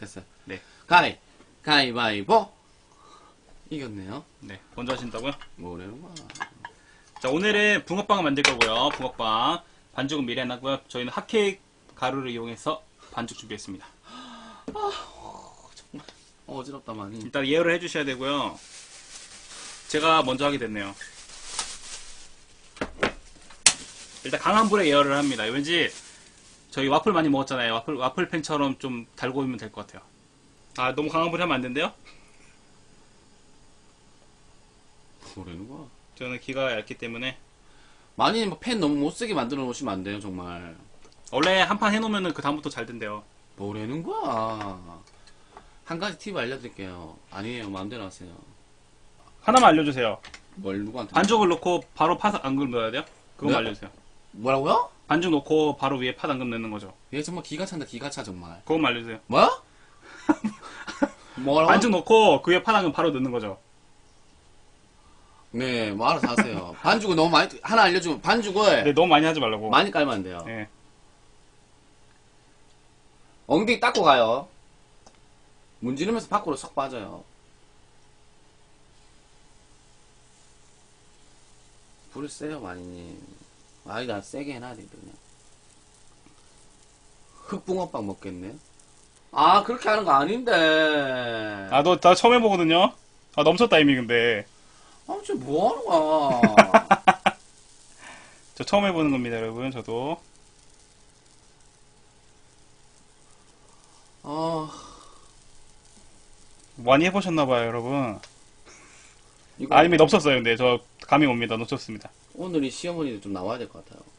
됐어요. 네. 가위바위보. 이겼네요. 네. 먼저 하신다고요? 뭐래는 거야. 자, 오늘은 붕어빵을 만들 거고요. 붕어빵. 반죽은 미리 해놨고요. 저희는 핫케이크 가루를 이용해서 반죽 준비했습니다. 정말 어지럽다 많이. 일단 예열을 해주셔야 되고요. 제가 먼저 하게 됐네요. 일단 강한 불에 예열을 합니다. 왠지 저희 와플 많이 먹었잖아요. 와플팬처럼 좀 달고 오면 될 것 같아요. 아, 너무 강한 불에 하면 안 된대요? 뭐래는 거야. 저는 기가 얇기 때문에. 많이 팬 너무 못쓰게 만들어 놓으시면 안 돼요, 정말. 원래 한 판 해놓으면 그 다음부터 잘 된대요. 뭐래는 거야. 한 가지 팁 알려드릴게요. 아니에요, 마음대로 하세요. 하나만 알려주세요. 뭘 누구한테. 반죽을 넣고 바로 팥 앙금 넣어야 돼요? 그것만 네? 알려주세요. 뭐라고요? 반죽 넣고 바로 위에 팥 앙금 넣는 거죠. 얘 정말 기가 찬다, 기가 차, 정말. 그것만 알려주세요. 뭐? 뭐라고? 반죽 넣고 그 위에 팥 앙금 바로 넣는 거죠. 네, 뭐 알아서 하세요. 반죽을 너무 많이, 하나 알려주면, 반죽을 네, 너무 많이 하지 말라고. 많이 깔면 안 돼요. 네. 엉덩이 닦고 가요. 문지르면서 밖으로 쏙 빠져요. 불을 세요, 마니님. 아이, 나 세게 해놔야 돼, 그냥. 흑붕어빵 먹겠네. 아, 그렇게 하는 거 아닌데. 아, 나 처음 해보거든요? 아, 넘쳤다, 이미 근데. 아, 지금 뭐 하는 거야. 저 처음 해보는 겁니다, 여러분, 저도. 많이 해보셨나봐요, 여러분. 이거 아, 이미 넘쳤어요, 근데. 저 감이 옵니다. 넘쳤습니다. 오늘 이 시어머니도 좀 나와야 될 것 같아요.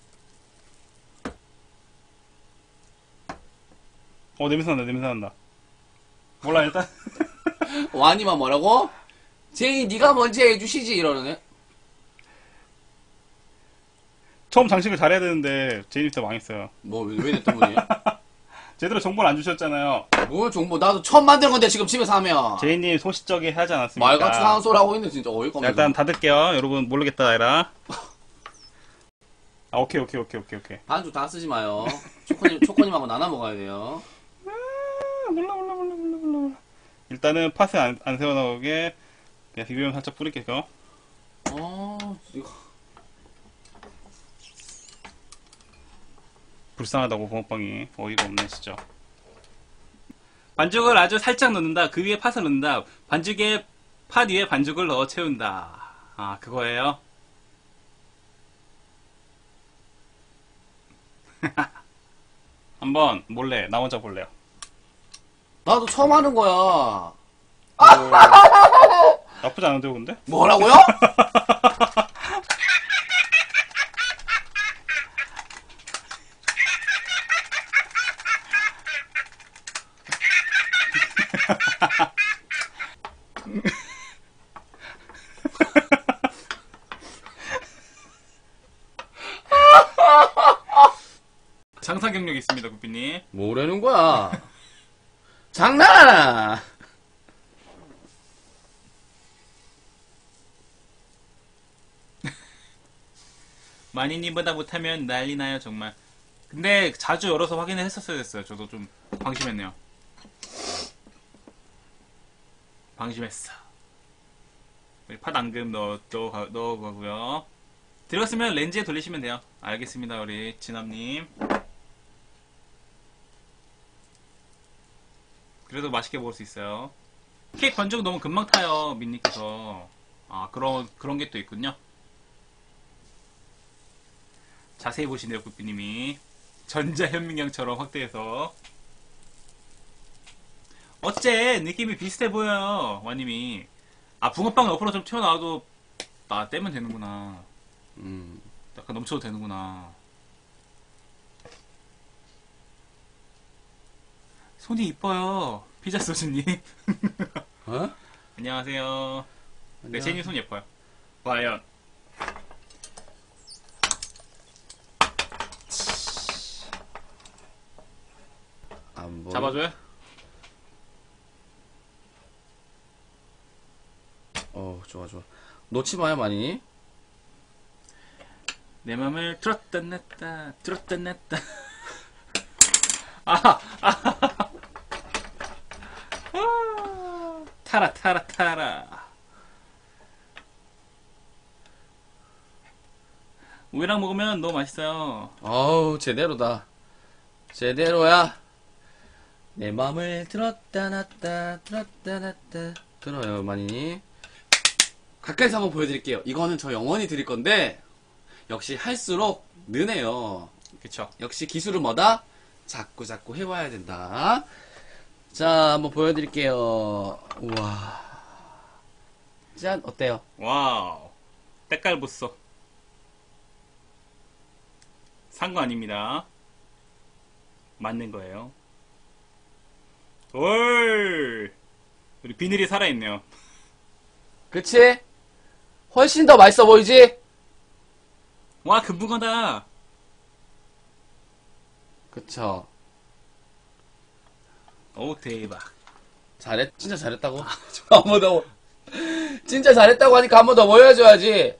냄새 난다, 냄새 난다. 몰라, 일단. 와니만 뭐라고? 제이, 네가 먼저 해주시지, 이러네. 처음 장식을 잘해야 되는데, 제이님 때 망했어요. 뭐, 왜 내 때문이에요? 제대로 정보를 안 주셨잖아요. 뭘 정보, 나도 처음 만든 건데, 지금 집에서 하면. 제이님 소시적에 하지 않았습니까? 말같이 하는 소리 하고 있네, 진짜. 어이가 자, 없네. 일단 닫을게요. 여러분, 모르겠다, 아니라. 아, 오케이. 반죽 다 쓰지 마요. 초코님하고 나눠 먹어야 돼요. 몰라. 일단은 팥을 안 세워나오게 그냥 비벼면 살짝 뿌릴게요. 이거. 불쌍하다고 붕어빵이 어이가 없네 진짜. 반죽을 아주 살짝 넣는다. 그 위에 팥을 넣는다. 반죽에 팥 위에 반죽을 넣어 채운다. 아, 그거예요. 한번 몰래 나 혼자 볼래요. 나도 처음 하는 거야. 나쁘지 않은데요, 근데? 뭐라고요? 장사 경력이 있습니다, 구피님. 뭐라는 거야? 장난하나? 마니님보다 못하면 난리 나요, 정말. 근데 자주 열어서 확인을 했었어야 됐어요. 저도 좀 방심했네요. 방심했어. 팥 앙금 넣어가고요. 들어갔으면 렌즈에 돌리시면 돼요. 알겠습니다, 우리 진압님. 그래도 맛있게 먹을 수 있어요. 케이크 반죽 너무 금방 타요, 민니께서. 아, 그런 게 또 있군요. 자세히 보시네요, 구피님이. 전자현미경처럼 확대해서. 어째 느낌이 비슷해 보여요, 와님이. 아, 붕어빵 옆으로 좀 튀어나와도 떼면 되는구나. 약간 넘쳐도 되는구나. 손이 이뻐요, 피자 소스님. 어? 안녕하세요. 네, 제이님 손 예뻐요. 과연. 안 보여. 잡아줘요? 좋아. 놓지 마요, 많이. 내 맘을 들었다 냈다. 타라 타라 타라. 우유랑 먹으면 너무 맛있어요. 어우, 제대로다. 제대로야. 내 맘을 들었다 놨다 들었다 놨다 들어요 많이. 가까이서 한번 보여드릴게요. 이거는 저 영원히 드릴 건데 역시 할수록 느네요. 그쵸. 역시 기술은 뭐다? 자꾸 자꾸 해와야 된다. 자, 한번 보여드릴게요. 우와. 짠, 어때요? 와우. 때깔 보소. 산 거 아닙니다. 맞는 거예요. 올. 우리 비늘이 살아있네요. 그치? 훨씬 더 맛있어 보이지? 와, 금붕어다. 그쵸. 오, 대박. 진짜 잘했다고? 한 번 더. 진짜 잘했다고 하니까 한 번 더 보여줘야지.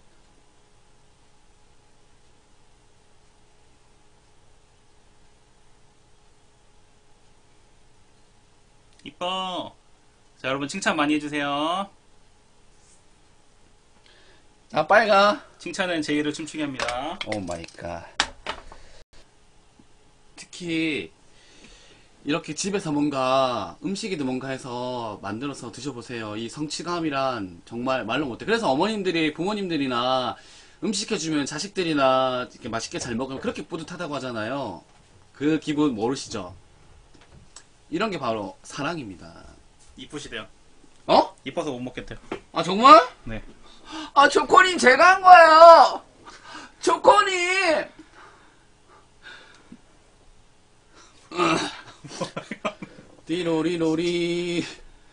이뻐. 자, 여러분 칭찬 많이 해주세요. 자, 빨리 가. 칭찬은 제의를 춤추게 합니다. 오 마이 갓. 특히 이렇게 집에서 뭔가 음식이든 뭔가 해서 만들어서 드셔보세요. 이 성취감이란 정말 말로 못해. 그래서 어머님들이 부모님들이나 음식 해주면 자식들이나 이렇게 맛있게 잘 먹으면 그렇게 뿌듯하다고 하잖아요. 그 기분 모르시죠? 이런 게 바로 사랑입니다. 이쁘시대요. 어? 이뻐서 못 먹겠대요. 아 정말? 네. 아 초코님 제가 한 거예요. 초코님. 띠로리로리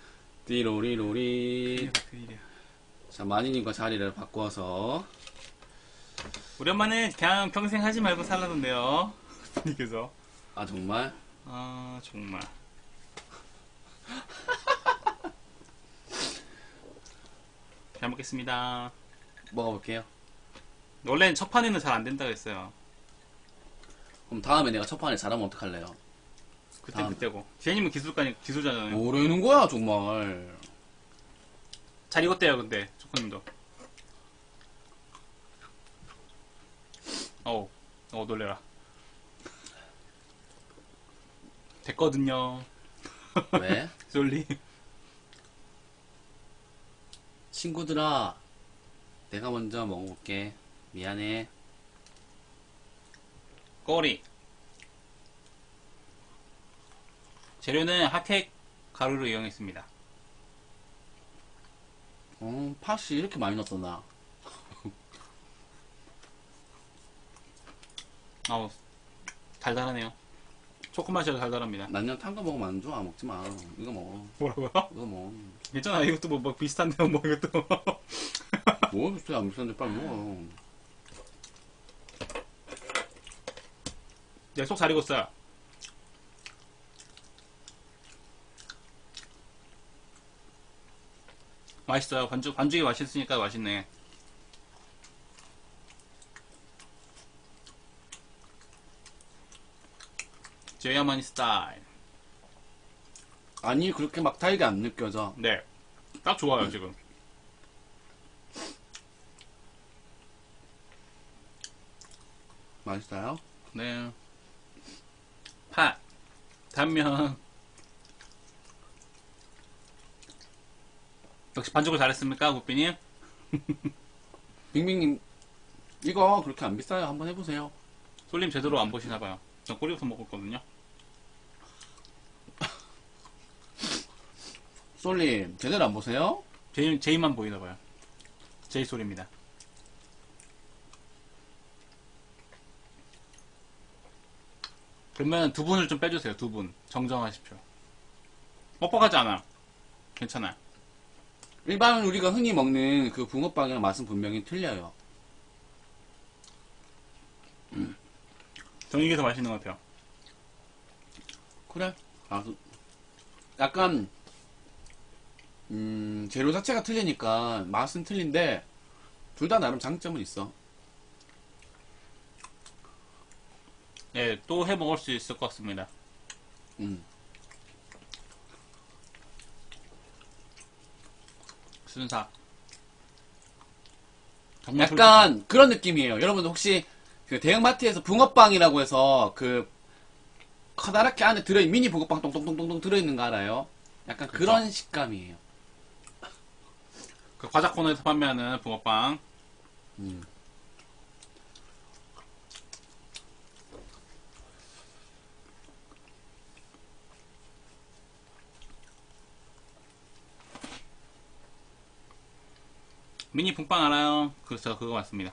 띠로리로리. 자 마니님과 자리를 바꿔서. 우리 엄마는 그냥 평생 하지 말고 살라던데요. 님께서. 아 정말? 아 정말. 잘 먹겠습니다. 먹어볼게요. 원래는 첫 판에는 잘 안 된다고 했어요. 그럼 다음에 내가 첫 판에 잘하면 어떡할래요? 그때 다음. 그때고. 제이님은 기술자잖아요. 뭐라는 거야 정말. 잘 익었대요 근데 초코님도. 어우 놀래라. 됐거든요. 왜? 솔리. 친구들아 내가 먼저 먹어볼게. 미안해. 꼬리. 재료는 핫케이크 가루를 이용했습니다. 팥이 이렇게 많이 넣었나? 아우 달달하네요. 초코 맛이라 달달합니다. 난냥 탄 거 먹으면 안 좋아. 먹지 마. 이거 먹어. 뭐라고요? 이거 먹어. 괜찮아. 이것도 뭐 비슷한데요. 뭐 이것도. 뭐 비슷해 안 비슷한데 빨리 먹어. 네, 속 잘 익었어요. 맛있어요. 반죽이 맛있으니까 맛있네. 제이어머니 스타일. 아니 그렇게 막 달게 안 느껴져. 네. 딱 좋아요, 지금. 맛있어요? 네. 팥. 단면. 역시 반죽을 잘했습니까, 국빈님? 빙빙님 이거 그렇게 안 비싸요. 한번 해보세요. 솔님 제대로 안 보시나봐요. 전 꼬리부터 먹었거든요. 솔님 제대로 안 보세요? 제이만 보이나봐요. 제이 소리입니다. 그러면 두 분을 좀 빼주세요. 두 분. 정정하십시오. 뻑뻑하지 않아. 괜찮아. 일반 우리가 흔히 먹는 그 붕어빵이랑 맛은 분명히 틀려요. 전 이게 더 맛있는 것 같아요. 그래? 약간 재료 자체가 틀리니까 맛은 틀린데 둘 다 나름 장점은 있어. 예, 또 해 먹을 수 있을 것 같습니다. 음. 순삭. 정말 약간 그런 느낌이에요. 여러분들 혹시 그 대형마트에서 붕어빵이라고 해서 그 커다랗게 안에 미니 붕어빵 똥똥똥똥 들어있는 거 알아요? 약간 그쵸. 그런 식감이에요. 그 과자 코너에서 판매하는 붕어빵. 음. 미니 붕빵 알아요? 그렇죠, 그거 맞습니다.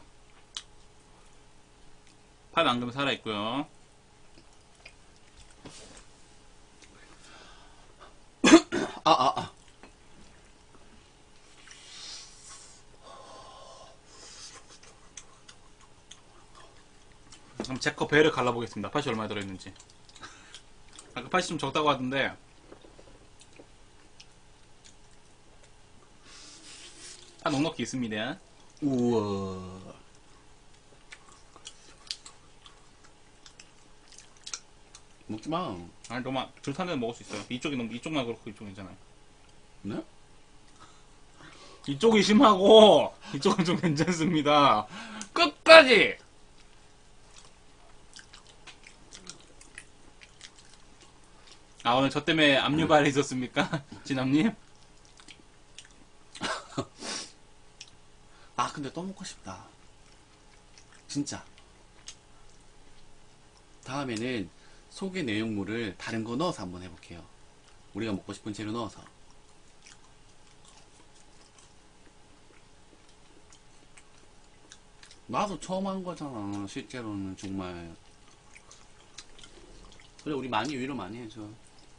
팔 앙금 살아있고요. 아. 그럼 제 거 배를 갈라보겠습니다. 팥이 얼마나 들어있는지. 아까 팥이 좀 적다고 하던데 팥 넉넉히 있습니다. 우와. 먹지 마. 아니 너무 불타는 데는 먹을 수 있어요. 이쪽만 그렇고 이쪽은 괜찮아요. 네? 이쪽이 심하고 이쪽은 좀 괜찮습니다. 끝까지! 아 오늘 저 때문에 압류발이 있었습니까? 진암님? 아, 근데 또 먹고 싶다. 진짜. 다음에는 소개 내용물을 다른 거 넣어서 한번 해볼게요. 우리가 먹고 싶은 재료 넣어서. 나도 처음 한 거잖아. 실제로는 정말. 그래, 우리 많이 위로 많이 해줘.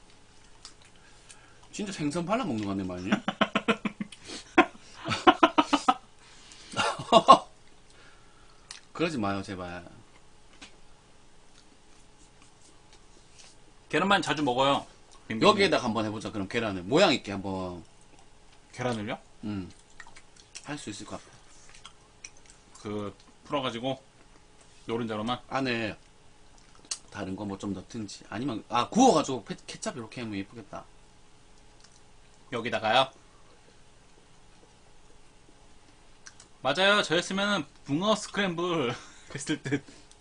진짜 생선 발라 먹는 거 같네, 많이. 그러지 마요, 제발. 계란만 자주 먹어요. 빙빙. 여기에다가 한번 해보자. 그럼 계란을 모양 있게 한번. 계란을요? 할 수 있을 것 같아. 그 풀어가지고 노른자로만. 안에 다른 거 뭐 좀 넣든지. 아니면, 구워가지고 케찹 이렇게 하면 예쁘겠다. 여기다가요. 맞아요. 저였으면 붕어 스크램블 했을 듯.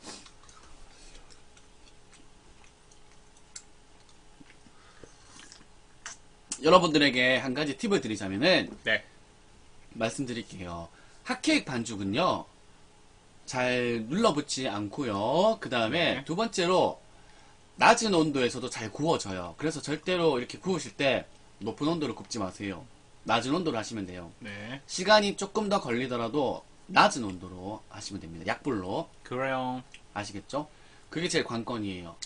여러분들에게 한 가지 팁을 드리자면은, 네. 말씀드릴게요. 핫케이크 반죽은요, 잘 눌러붙지 않고요. 그 다음에 네. 두 번째로, 낮은 온도에서도 잘 구워져요. 그래서 절대로 이렇게 구우실 때 높은 온도로 굽지 마세요. 낮은 온도로 하시면 돼요. 네. 시간이 조금 더 걸리더라도 낮은 온도로 하시면 됩니다. 약불로. 그래요. 아시겠죠? 그게 제일 관건이에요.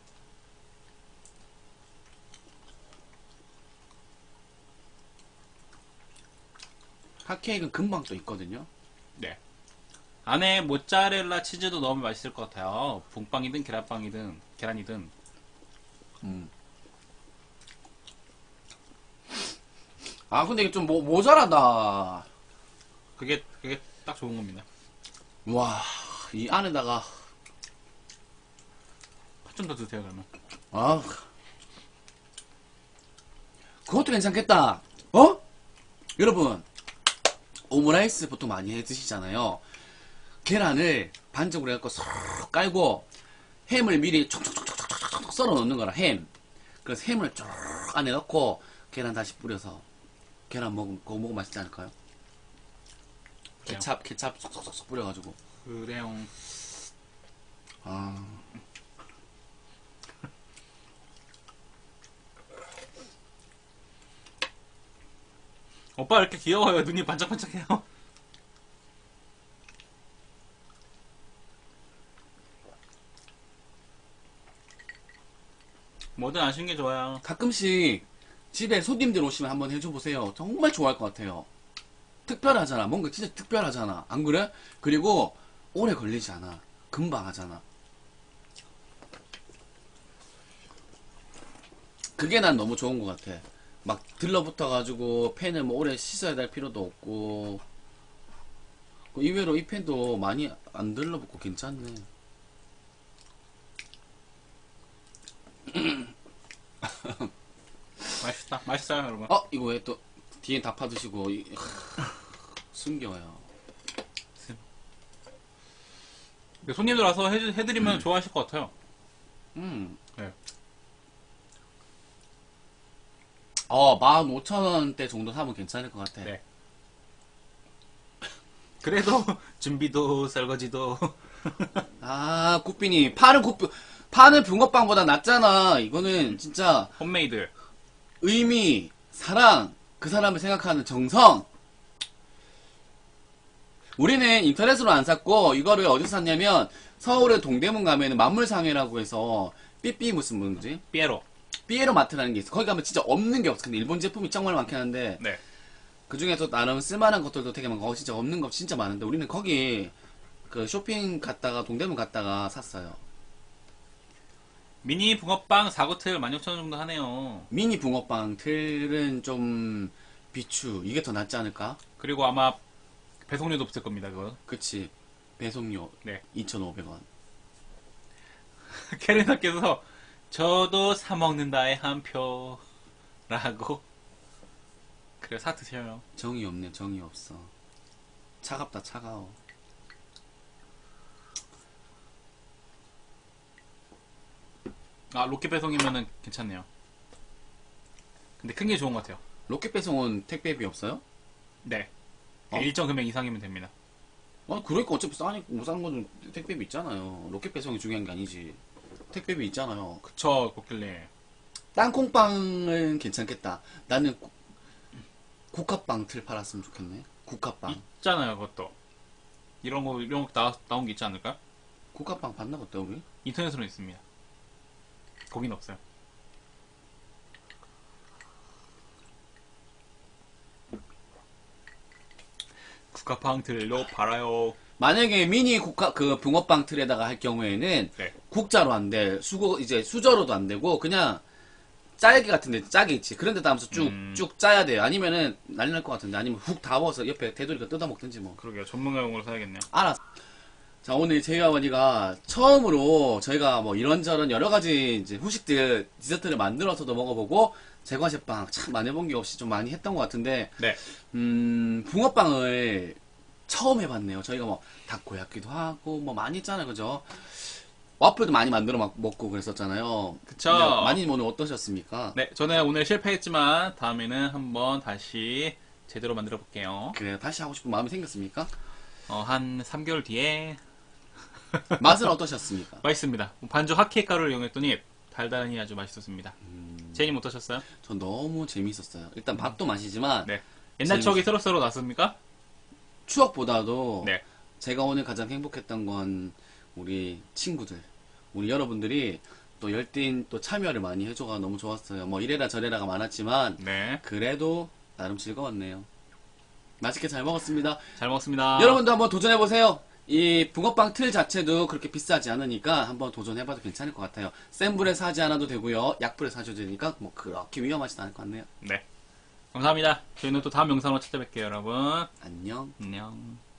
핫케이크는 금방 또 있거든요. 네. 안에 모짜렐라 치즈도 넣으면 맛있을 것 같아요. 붕빵이든 계란빵이든 계란이든. 아, 근데 이게 좀 모자라다. 그게 딱 좋은 겁니다. 와, 이 안에다가, 팥 좀 더 드세요 그러면. 아, 그것도 괜찮겠다. 어? 여러분, 오므라이스 보통 많이 해 드시잖아요. 계란을 반죽으로 해갖고 쏙 깔고, 햄을 미리 촉촉촉촉촉촉 썰어 넣는 거라, 햄. 그래서 햄을 쭉 안에 넣고, 계란 다시 뿌려서, 계란 그거 먹으면 맛있지 않을까요? 케찹 쏙쏙쏙 뿌려가지고. 그래요. 아. 오빠 이렇게 귀여워요. 눈이 반짝반짝해요. 뭐든 아쉬운 게 좋아요. 가끔씩 집에 손님들 오시면 한번 해줘 보세요. 정말 좋아할 것 같아요. 특별하잖아. 뭔가 진짜 특별하잖아. 안 그래? 그리고 오래 걸리지 않아. 금방 하잖아. 그게 난 너무 좋은 것 같아. 막 들러붙어가지고 펜을 뭐 오래 씻어야 될 필요도 없고. 의외로 이 펜도 많이 안 들러붙고 괜찮네. 맛있다. 맛있어요, 여러분. 이거 왜 또 뒤에 다 파드시고 숨겨요. 근데 손님들 와서 해드리면 좋아하실 것 같아요. 네. 15,000원대 정도 사면 괜찮을 것 같아. 네. 그래도 준비도 설거지도 아, 국빈이 파는 붕어빵보다 낫잖아. 이거는 진짜 홈메이드. 의미, 사랑, 그 사람을 생각하는 정성. 우리는 인터넷으로 안 샀고 이거를 어디서 샀냐면 서울의 동대문 가면은 만물상회라고 해서 삐삐 무슨 뭐지? 삐에로. 삐에로 마트라는 게 있어. 거기 가면 진짜 없는 게 없어. 근데 일본 제품이 정말 많긴 한데 네. 그 중에서 나름 쓸만한 것들도 되게 많고 진짜 없는 거 진짜 많은데 우리는 거기 그 쇼핑 갔다가 동대문 갔다가 샀어요. 미니 붕어빵 4구틀 16,000원 정도 하네요. 미니 붕어빵 틀은 좀 비추 이게 더 낫지 않을까? 그리고 아마 배송료도 붙을 겁니다, 그거. 그치. 배송료 네. 2,500원. 캐리나께서 저도 사 먹는다의 한 표라고. 그래, 사 드셔요. 정이 없네. 정이 없어. 차갑다 차가워. 아, 로켓 배송이면은 괜찮네요. 근데 큰 게 좋은 것 같아요. 로켓 배송은 택배비 없어요? 네. 어? 일정 금액 이상이면 됩니다. 그러니까 어차피 싸니 못 사는 거는 택배비 있잖아요. 로켓 배송이 중요한 게 아니지. 택배비 있잖아요. 그쵸, 고길래. 땅콩빵은 괜찮겠다. 나는 국화빵 틀 팔았으면 좋겠네. 국화빵. 있잖아요, 그것도. 이런 거 나온 게 있지 않을까? 국화빵 봤나 보다 우리? 인터넷으로 있습니다. 거긴 없어요. 국화빵들로 팔아요. 만약에 미니 그 붕어빵 틀에다가 할 경우에는 네. 국자로 안 돼. 이제 수저로도 안 되고 그냥 짤기 같은데 짝이 있지. 그런 데다 하면서 쭉 짜야 돼요. 아니면은 난리 날 것 같은데 아니면 훅 다워서 옆에 테두리가 뜯어 먹든지 뭐. 그러게요. 전문가용으로 사야겠네요. 알았어. 자, 오늘 저희 아버지가 처음으로 저희가 뭐 이런저런 여러 가지 이제 후식들, 디저트를 만들어서도 먹어보고 제과제빵 참 많이 해본 게 없이 좀 많이 했던 것 같은데 네. 붕어빵을 처음 해봤네요. 저희가 뭐 다코야끼도 하고 뭐 많이 했잖아요, 그죠? 와플도 많이 만들어 먹고 그랬었잖아요. 그쵸. 근데 많이 오늘 어떠셨습니까? 네, 저는 오늘 실패했지만 다음에는 한번 다시 제대로 만들어 볼게요. 그래요. 다시 하고 싶은 마음이 생겼습니까? 한 3개월 뒤에 맛은 어떠셨습니까? 맛있습니다. 반죽 핫케이크 가루를 이용했더니 달달하니 아주 맛있었습니다. 제이님 어떠셨어요? 전 너무 재밌었어요. 일단 밥도 맛이지만 네. 옛날 추억이 새록새록 났습니까? 추억보다도 네. 제가 오늘 가장 행복했던 건 우리 친구들, 우리 여러분들이 또 열띤 또 참여를 많이 해줘가 너무 좋았어요. 뭐 이래라 저래라가 많았지만 네. 그래도 나름 즐거웠네요. 맛있게 잘 먹었습니다. 잘 먹었습니다. 여러분도 한번 도전해보세요. 이 붕어빵 틀 자체도 그렇게 비싸지 않으니까 한번 도전해봐도 괜찮을 것 같아요. 센 불에 사지 않아도 되고요. 약불에 사셔도 되니까 뭐 그렇게 위험하지도 않을 것 같네요. 네. 감사합니다. 저희는 또 다음 영상으로 찾아뵐게요, 여러분. 안녕. 안녕.